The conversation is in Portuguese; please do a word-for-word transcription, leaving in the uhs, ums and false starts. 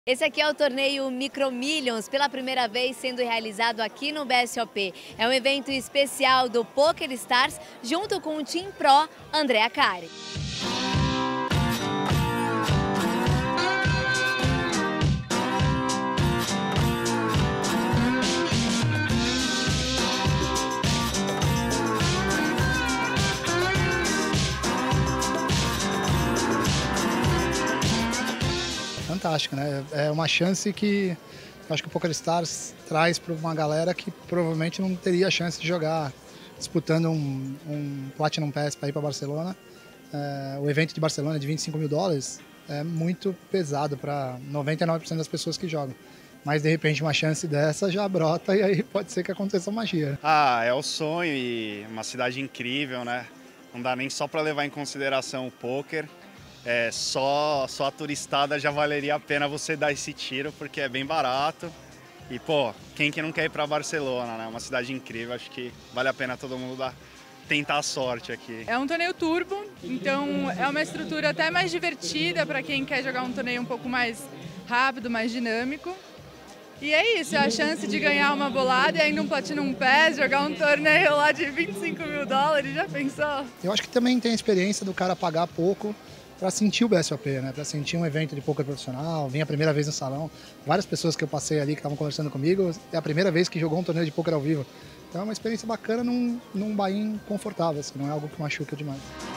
Esse aqui é o torneio Micro Millions, pela primeira vez sendo realizado aqui no B S O P. É um evento especial do PokerStars, junto com o Team Pro André Acari. Fantástico, né? É uma chance que eu acho que o PokerStars traz para uma galera que provavelmente não teria a chance de jogar disputando um, um Platinum Pass para ir para Barcelona. É, o evento de Barcelona de vinte e cinco mil dólares é muito pesado para noventa e nove por cento das pessoas que jogam. Mas de repente uma chance dessa já brota e aí pode ser que aconteça magia. Ah, é o sonho e uma cidade incrível, né? Não dá nem só para levar em consideração o poker. É, só, só a turistada já valeria a pena você dar esse tiro, porque é bem barato. E, pô, quem que não quer ir para Barcelona, né? Uma cidade incrível, acho que vale a pena todo mundo dar, tentar a sorte aqui. É um torneio turbo, então é uma estrutura até mais divertida para quem quer jogar um torneio um pouco mais rápido, mais dinâmico. E é isso, é a chance de ganhar uma bolada e ainda um Platinum Pass, jogar um torneio lá de vinte e cinco mil dólares, já pensou? Eu acho que também tem a experiência do cara pagar pouco para sentir o B S O P, né? Para sentir um evento de poker profissional, vim a primeira vez no salão. Várias pessoas que eu passei ali que estavam conversando comigo, é a primeira vez que jogou um torneio de poker ao vivo. Então é uma experiência bacana num, num buy-in confortável, assim, não é algo que machuca demais.